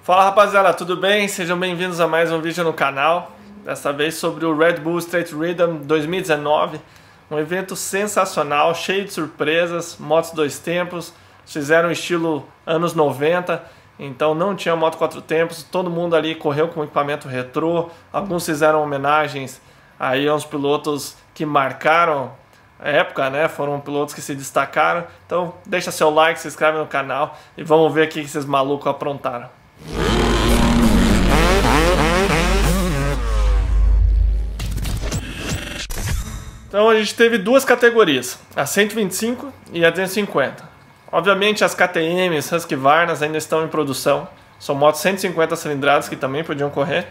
Fala rapaziada, tudo bem? Sejam bem-vindos a mais um vídeo no canal. Dessa vez sobre o Red Bull Street Rhythm 2019. Um evento sensacional, cheio de surpresas, motos dois tempos. Fizeram estilo anos 90, então não tinha moto quatro tempos. Todo mundo ali correu com equipamento retrô. Alguns fizeram homenagens aí a uns pilotos que marcaram a época, né? Foram pilotos que se destacaram. Então deixa seu like, se inscreve no canal e vamos ver o que esses malucos aprontaram. Então a gente teve duas categorias, a 125 e a 250. Obviamente as KTMs, Husqvarnas ainda estão em produção. São motos 150 cilindradas que também podiam correr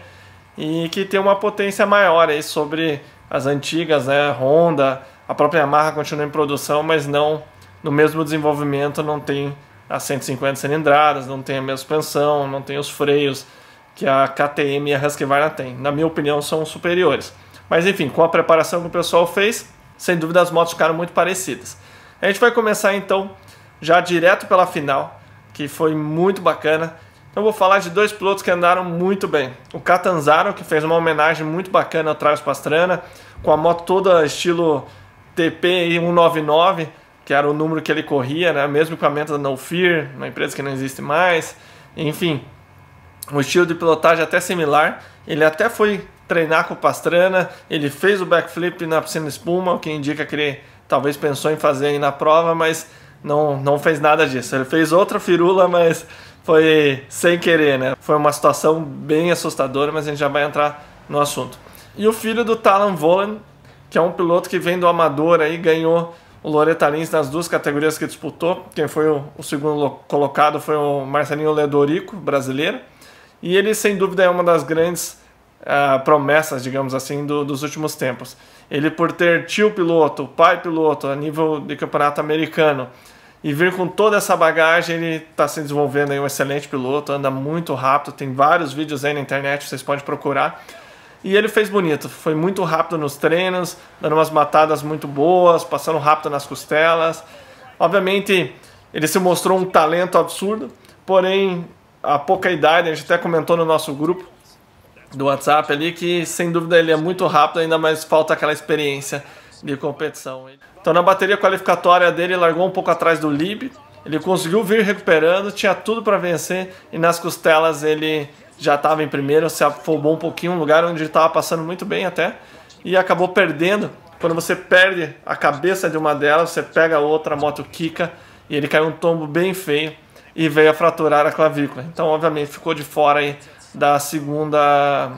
e que tem uma potência maior aí sobre as antigas, né? Honda, a própria Yamaha continua em produção, mas não no mesmo desenvolvimento, não tem as 150 cilindradas, não tem a mesma suspensão, não tem os freios que a KTM e a Husqvarna tem. Na minha opinião, são superiores. Mas enfim, com a preparação que o pessoal fez, sem dúvida as motos ficaram muito parecidas. A gente vai começar então já direto pela final, que foi muito bacana. Então vou falar de dois pilotos que andaram muito bem. O Catanzaro, que fez uma homenagem muito bacana ao Travis Pastrana, com a moto toda estilo TP 199, que era o número que ele corria, né? Mesmo equipamento da No Fear, uma empresa que não existe mais. Enfim, um estilo de pilotagem até similar. Ele até foi treinar com o Pastrana, ele fez o backflip na piscina de espuma, o que indica que ele talvez pensou em fazer aí na prova, mas não fez nada disso. Ele fez outra firula, mas foi sem querer, né? Foi uma situação bem assustadora, mas a gente já vai entrar no assunto. E o filho do Talan Volen, que é um piloto que vem do amador aí, ganhou o Loretta Lins nas duas categorias que disputou. Quem foi o segundo colocado foi o Marcelinho Ledorico, brasileiro. E ele, sem dúvida, é uma das grandes promessas, digamos assim, dos últimos tempos. Ele, por ter tio piloto, pai piloto a nível de campeonato americano e vir com toda essa bagagem, ele está se desenvolvendo aí um excelente piloto, anda muito rápido, tem vários vídeos aí na internet, vocês podem procurar. E ele fez bonito, foi muito rápido nos treinos, dando umas matadas muito boas, passando rápido nas costelas. Obviamente, ele se mostrou um talento absurdo, porém, a pouca idade, a gente até comentou no nosso grupo do WhatsApp ali, que sem dúvida ele é muito rápido, ainda mais falta aquela experiência de competição. Então na bateria qualificatória dele, ele largou um pouco atrás do Lib, ele conseguiu vir recuperando, tinha tudo para vencer, e nas costelas ele já estava em primeiro, se afobou um pouquinho, um lugar onde ele estava passando muito bem até, e acabou perdendo. Quando você perde a cabeça de uma delas, você pega a outra, a moto quica, e ele caiu um tombo bem feio, e veio a fraturar a clavícula. Então obviamente ficou de fora aí da segunda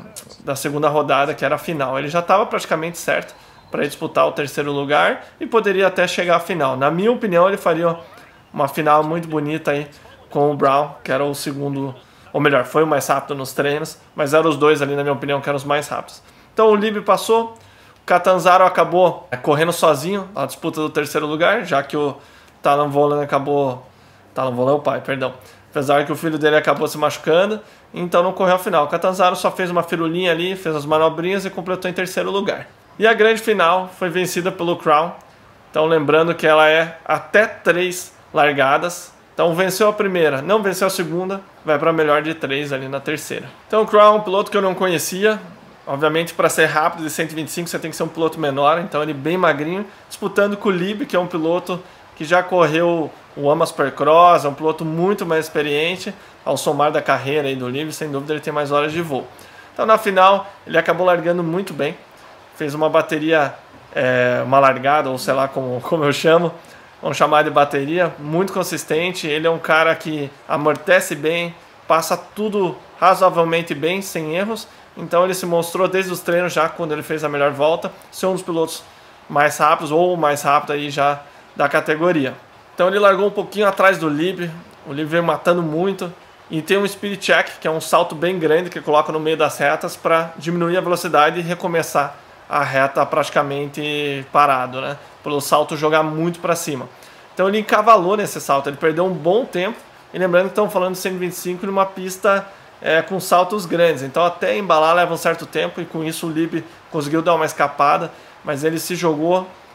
rodada, que era a final. Ele já estava praticamente certo para disputar o terceiro lugar, e poderia até chegar à final. Na minha opinião, ele faria uma final muito bonita aí com o Brown, que era o segundo, ou melhor, foi o mais rápido nos treinos, mas eram os dois ali, na minha opinião, que eram os mais rápidos. Então o Lib passou, o Catanzaro acabou correndo sozinho a disputa do terceiro lugar, já que o Talan Volen acabou... Talan Volen é o pai, perdão. Apesar que o filho dele acabou se machucando, então não correu a final. O Catanzaro só fez uma firulinha ali, fez as manobrinhas e completou em terceiro lugar. E a grande final foi vencida pelo Crown. Então lembrando que ela é até 3 largadas. Então venceu a primeira, não venceu a segunda, vai para a melhor de 3 ali na terceira. Então o Crown é um piloto que eu não conhecia. Obviamente para ser rápido de 125 você tem que ser um piloto menor, então ele bem magrinho, disputando com o Lib, que é um piloto que já correu o AMA Supercross, é um piloto muito mais experiente. Ao somar da carreira aí do Lib, sem dúvida ele tem mais horas de voo. Então na final ele acabou largando muito bem, fez uma bateria, uma largada, ou sei lá como eu chamo, vamos chamar de bateria, muito consistente. Ele é um cara que amortece bem, passa tudo razoavelmente bem, sem erros. Então ele se mostrou desde os treinos, já quando ele fez a melhor volta, ser um dos pilotos mais rápidos, ou o mais rápido aí já da categoria. Então ele largou um pouquinho atrás do Lib, o Lib veio matando muito, e tem um speed check, que é um salto bem grande que coloca no meio das retas para diminuir a velocidade e recomeçar a reta praticamente parado, né? Pelo salto jogar muito para cima. Então ele encavalou nesse salto, ele perdeu um bom tempo, e lembrando que estamos falando de 125 numa pista com saltos grandes, então até embalar leva um certo tempo, e com isso o Lib conseguiu dar uma escapada, mas ele se jogou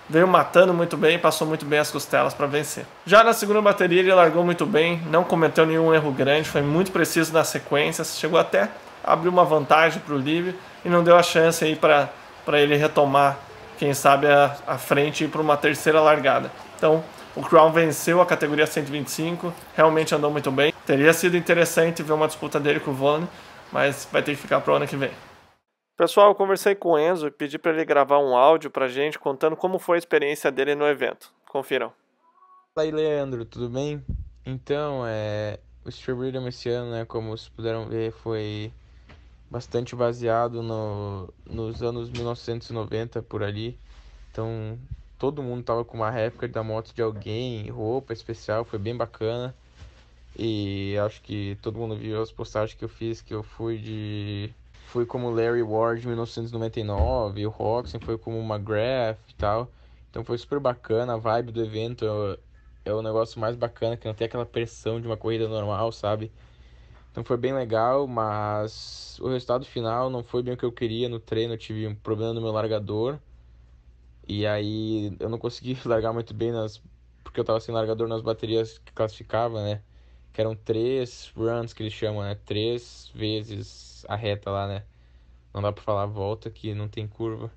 veio matando muito bem, passou muito bem as costelas para vencer. Já na segunda bateria ele largou muito bem, não cometeu nenhum erro grande, foi muito preciso nas sequências, chegou até a abrir uma vantagem para o Liv e não deu a chance aí para ele retomar, quem sabe, a frente e ir para uma terceira largada. Então o Crown venceu a categoria 125, realmente andou muito bem. Teria sido interessante ver uma disputa dele com o Vonne, mas vai ter que ficar para o ano que vem. Pessoal, eu conversei com o Enzo e pedi para ele gravar um áudio para a gente contando como foi a experiência dele no evento. Confiram. Fala aí, Leandro, tudo bem? Então, o Street Rhythm esse ano, né, como vocês puderam ver, foi bastante baseado nos anos 1990 por ali. Então, todo mundo tava com uma réplica da moto de alguém, roupa especial, foi bem bacana. E acho que todo mundo viu as postagens que eu fiz, que eu fui como Larry Ward em 1999, o Roxen foi como McGrath e tal. Então foi super bacana, a vibe do evento é o negócio mais bacana, que não tem aquela pressão de uma corrida normal, sabe? Então foi bem legal, mas o resultado final não foi bem o que eu queria no treino, eu tive um problema no meu largador. E aí eu não consegui largar muito bem porque eu tava sem largador nas baterias que classificava, né? Que eram 3 runs que eles chamam, né? 3 vezes a reta lá, né? Não dá pra falar volta, que não tem curva.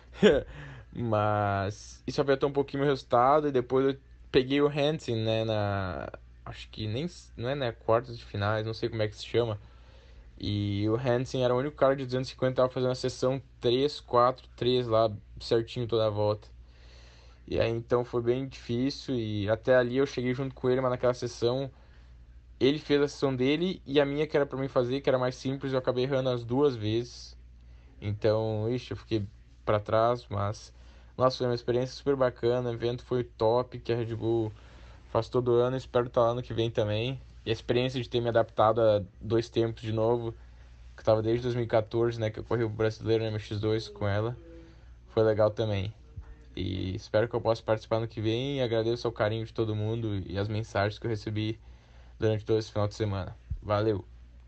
Mas isso afetou um pouquinho o meu resultado. E depois eu peguei o Hansen, né? Acho que nem... Não é, né? Quartas de finais, não sei como é que se chama. E o Hansen era o único cara de 250 que tava fazendo a sessão 3, 4, 3 lá, certinho toda a volta. E aí então foi bem difícil. E até ali eu cheguei junto com ele, mas naquela sessão ele fez a sessão dele e a minha que era pra mim fazer, que era mais simples, eu acabei errando as 2 vezes. Então, eu fiquei pra trás, mas nossa, foi uma experiência super bacana, o evento foi top, que a Red Bull faz todo ano, espero estar lá ano que vem também. E a experiência de ter me adaptado a 2 tempos de novo, que eu tava desde 2014, né, que eu corri o brasileiro no MX2 com ela, foi legal também. E espero que eu possa participar no que vem e agradeço ao carinho de todo mundo e as mensagens que eu recebi durante todo esse final de semana. Valeu!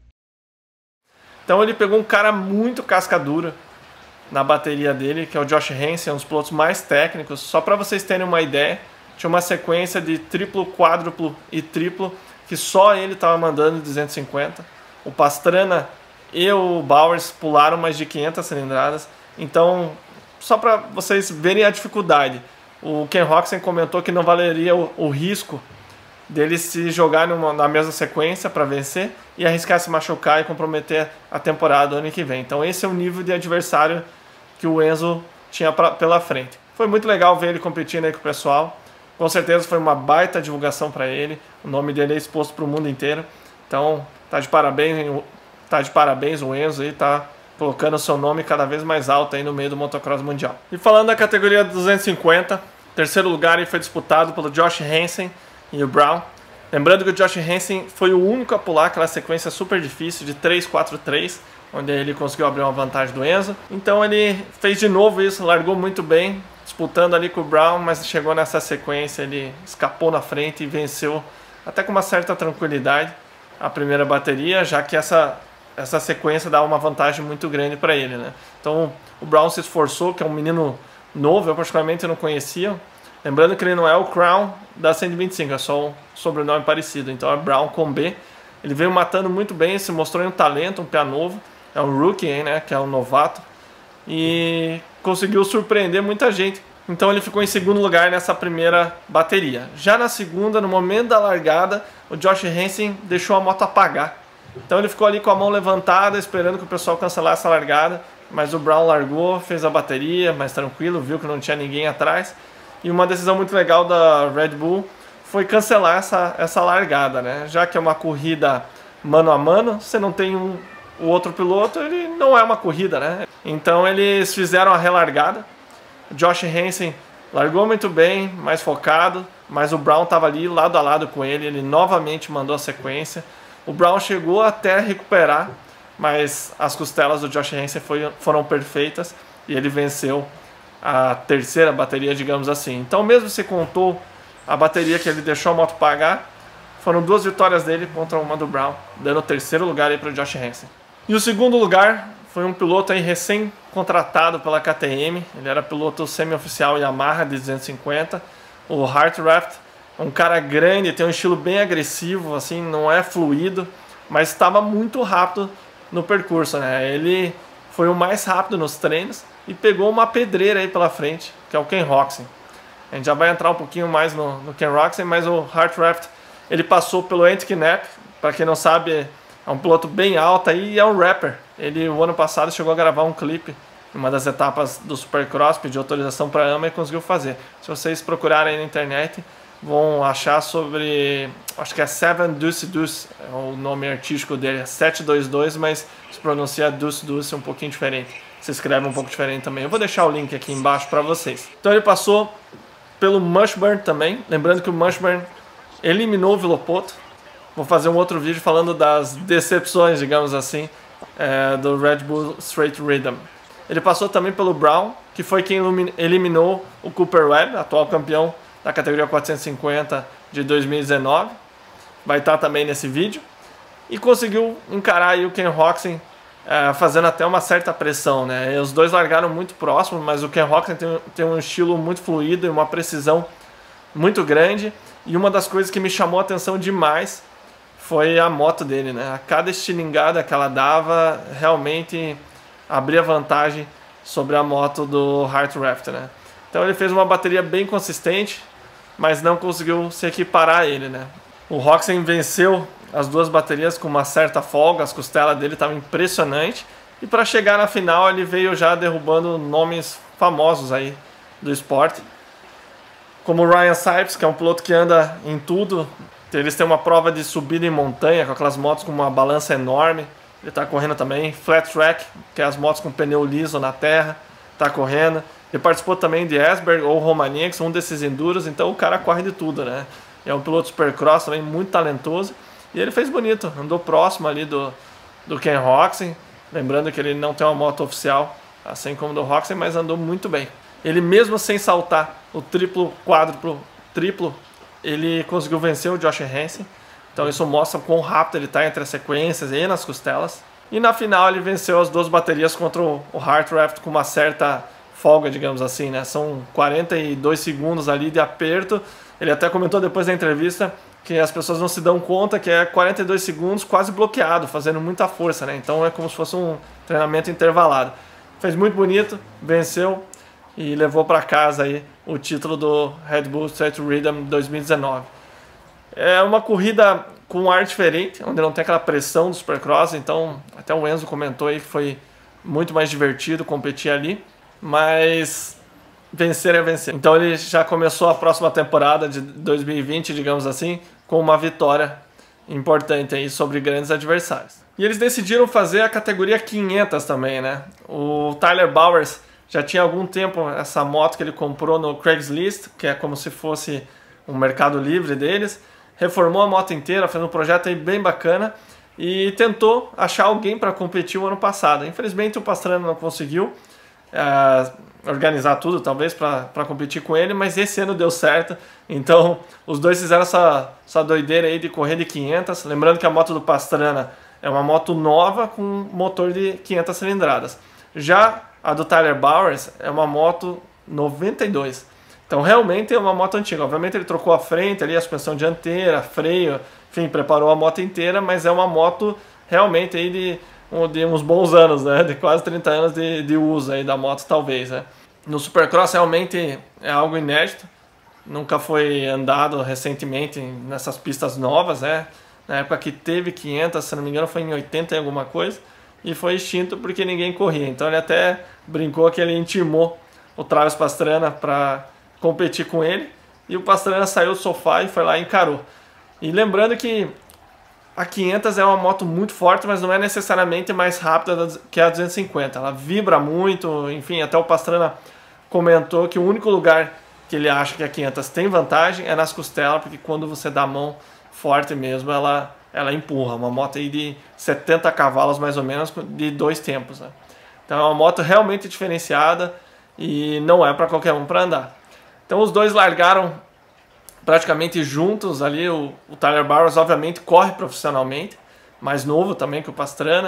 Então ele pegou um cara muito casca dura na bateria dele, que é o Josh Hansen, um dos pilotos mais técnicos. Só para vocês terem uma ideia, tinha uma sequência de triplo, quádruplo e triplo que só ele estava mandando 250. O Pastrana e o Bowers pularam mais de 500 cilindradas. Então, só para vocês verem a dificuldade, o Ken Roczen comentou que não valeria o risco dele se jogar na mesma sequência para vencer e arriscar se machucar e comprometer a temporada do ano que vem. Então esse é o nível de adversário que o Enzo tinha pela frente. Foi muito legal ver ele competindo aí com o pessoal. Com certeza foi uma baita divulgação para ele. O nome dele é exposto para o mundo inteiro. Então tá de parabéns o Enzo aí, tá colocando o seu nome cada vez mais alto aí no meio do motocross mundial. E falando da categoria 250, terceiro lugar aí foi disputado pelo Josh Hansen e o Brown. Lembrando que o Josh Hansen foi o único a pular aquela sequência super difícil de 3-4-3, onde ele conseguiu abrir uma vantagem do Enzo. Então ele fez de novo isso, largou muito bem, disputando ali com o Brown, mas chegou nessa sequência, ele escapou na frente e venceu até com uma certa tranquilidade a primeira bateria, já que essa sequência dá uma vantagem muito grande para ele, né? Então o Brown se esforçou, que é um menino novo, eu particularmente não conhecia. Lembrando que ele não é o Crown da 125, é só um sobrenome parecido. Então é Brown com B. Ele veio matando muito bem, se mostrou um talento, um pé novo. É um rookie, né, que é um novato. E conseguiu surpreender muita gente. Então ele ficou em segundo lugar nessa primeira bateria. Já na segunda, no momento da largada, o Josh Hansen deixou a moto apagar. Então ele ficou ali com a mão levantada, esperando que o pessoal cancelasse a largada. Mas o Brown largou, fez a bateria, mais tranquilo, viu que não tinha ninguém atrás. E uma decisão muito legal da Red Bull foi cancelar essa largada, né? Já que é uma corrida mano a mano, você não tem o outro piloto, ele não é uma corrida, né? Então eles fizeram a relargada. O Josh Hansen largou muito bem, mais focado, mas o Brown estava ali lado a lado com ele, ele novamente mandou a sequência. O Brown chegou até recuperar, mas as costelas do Josh Hansen foram perfeitas e ele venceu a terceira bateria, digamos assim. Então mesmo se contou a bateria que ele deixou a moto pagar, foram 2 vitórias dele contra uma do Brown, dando o terceiro lugar aí para o Josh Hansen. E o segundo lugar foi um piloto aí recém-contratado pela KTM, ele era piloto semi-oficial Yamaha de 250. O Hartranft é um cara grande, tem um estilo bem agressivo, assim, não é fluido, mas estava muito rápido no percurso, né? Ele foi o mais rápido nos treinos e pegou uma pedreira aí pela frente, que é o Ken Roczen. A gente já vai entrar um pouquinho mais no Ken Roczen, mas o Hartranft, ele passou pelo Ant Knapp, para quem não sabe, é um piloto bem alto aí e é um rapper. Ele, o ano passado, chegou a gravar um clipe em uma das etapas do Supercross, pediu autorização para a AMA e conseguiu fazer. Se vocês procurarem aí na internet, vão achar sobre, acho que é Seven Deuce Deuce, é o nome artístico dele, é 722, mas se pronuncia Deuce Deuce um pouquinho diferente. Se escreve um pouco diferente também. Eu vou deixar o link aqui embaixo para vocês. Então ele passou pelo Mushburn também, lembrando que o Mushburn eliminou o Villopoto. Vou fazer um outro vídeo falando das decepções, digamos assim, do Red Bull Straight Rhythm. Ele passou também pelo Brown, que foi quem eliminou o Cooper Webb, atual campeão da categoria 450 de 2019. Vai estar também nesse vídeo. E conseguiu encarar aí o Ken Roczen, fazendo até uma certa pressão, né? E os dois largaram muito próximos, mas o Ken Roczen tem um estilo muito fluido e uma precisão muito grande. E uma das coisas que me chamou a atenção demais foi a moto dele, né? A cada estilingada que ela dava, realmente abria vantagem sobre a moto do Hartranft, né? Então ele fez uma bateria bem consistente, mas não conseguiu se equiparar a ele, né? O Roczen venceu as duas baterias com uma certa folga, as costelas dele estavam impressionantes, e para chegar na final ele veio já derrubando nomes famosos aí do esporte, como o Ryan Sipes, que é um piloto que anda em tudo. Eles têm uma prova de subida em montanha, com aquelas motos com uma balança enorme. Ele está correndo também. Flat Track, que é as motos com pneu liso na terra, está correndo. Ele participou também de Esberg ou Romania, que são um desses enduros, então o cara corre de tudo, né? É um piloto supercross também, muito talentoso. E ele fez bonito, andou próximo ali do Ken Roczen. Lembrando que ele não tem uma moto oficial, assim como do Roczen, mas andou muito bem. Ele mesmo sem saltar o triplo, quádruplo, triplo, ele conseguiu vencer o Josh Hansen. Então isso mostra quão rápido ele está entre as sequências e nas costelas. E na final ele venceu as duas baterias contra o Hartranft com uma certa folga, digamos assim, né? São 42 segundos ali de aperto. Ele até comentou depois da entrevista que as pessoas não se dão conta que é 42 segundos quase bloqueado, fazendo muita força, né? Então é como se fosse um treinamento intervalado. Fez muito bonito, venceu e levou para casa aí o título do Red Bull Straight Rhythm 2019. É uma corrida com um ar diferente, onde não tem aquela pressão do Supercross, então até o Enzo comentou aí que foi muito mais divertido competir ali, mas vencer é vencer. Então ele já começou a próxima temporada de 2020, digamos assim, com uma vitória importante aí sobre grandes adversários. E eles decidiram fazer a categoria 500 também, né? O Tyler Bowers já tinha algum tempo essa moto que ele comprou no Craigslist, que é como se fosse um mercado livre deles. Reformou a moto inteira, fez um projeto aí bem bacana e tentou achar alguém para competir o ano passado. Infelizmente o Pastrana não conseguiu organizar tudo, talvez, para competir com ele, mas esse ano deu certo. Então os dois fizeram essa doideira aí de correr de 500. Lembrando que a moto do Pastrana é uma moto nova com motor de 500 cilindradas. Já a do Tyler Bowers é uma moto 92. Então realmente é uma moto antiga. Obviamente ele trocou a frente ali, a suspensão dianteira, freio, enfim, preparou a moto inteira, mas é uma moto realmente aí de uns bons anos, né? De quase 30 anos de uso aí da moto, talvez, né? No Supercross realmente é algo inédito. Nunca foi andado recentemente nessas pistas novas, né? Na época que teve 500, se não me engano, foi em 80 e alguma coisa. E foi extinto porque ninguém corria. Então ele até brincou que ele intimou o Travis Pastrana para competir com ele. E o Pastrana saiu do sofá e foi lá e encarou. E lembrando que a 500 é uma moto muito forte, mas não é necessariamente mais rápida que a 250. Ela vibra muito, enfim, até o Pastrana comentou que o único lugar que ele acha que a 500 tem vantagem é nas costelas, porque quando você dá a mão forte mesmo, ela empurra. Uma moto aí de 70 cavalos mais ou menos, de 2 tempos, né? Então é uma moto realmente diferenciada e não é para qualquer um para andar. Então os dois largaram praticamente juntos ali. O Tyler Bowers obviamente corre profissionalmente, mais novo também que o Pastrana,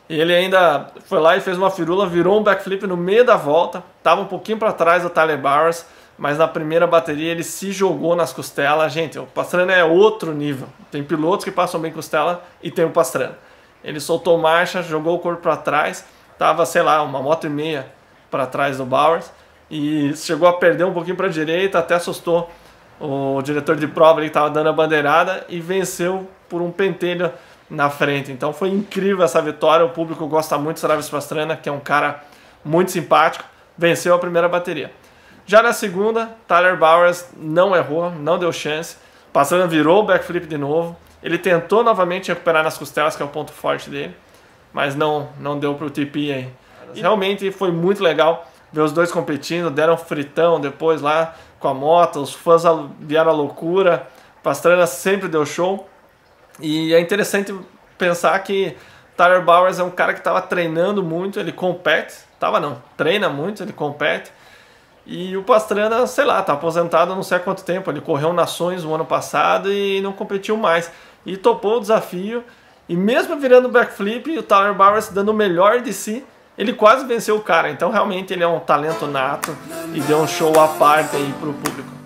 E ele ainda foi lá e fez uma firula, virou um backflip no meio da volta, estava um pouquinho para trás do Tyler Bowers, mas na primeira bateria ele se jogou nas costelas. Gente, o Pastrana é outro nível. Tem pilotos que passam bem costela e tem o Pastrana. Ele soltou marcha, jogou o corpo para trás, tava, sei lá, uma moto e meia para trás do Bowers e chegou a perder um pouquinho para a direita, até assustou o diretor de prova ali que estava dando a bandeirada e venceu por um pentelho na frente. Então foi incrível essa vitória, o público gosta muito do Travis Pastrana, que é um cara muito simpático, venceu a primeira bateria. Já na segunda, Tyler Bowers não errou, não deu chance, Pastrana virou o backflip de novo, ele tentou novamente recuperar nas costelas, que é o ponto forte dele, mas não deu para o TP aí. E realmente foi muito legal ver os dois competindo, deram fritão depois lá com a moto, os fãs vieram à loucura, Pastrana sempre deu show. E é interessante pensar que Tyler Bowers é um cara que estava treinando muito, ele compete, treina muito, ele compete. E o Pastrana, sei lá, tá aposentado não sei há quanto tempo, ele correu Nações no ano passado e não competiu mais. E topou o desafio, e mesmo virando backflip, o Tyler Bowers dando o melhor de si, ele quase venceu o cara. Então realmente ele é um talento nato e deu um show à parte aí pro público.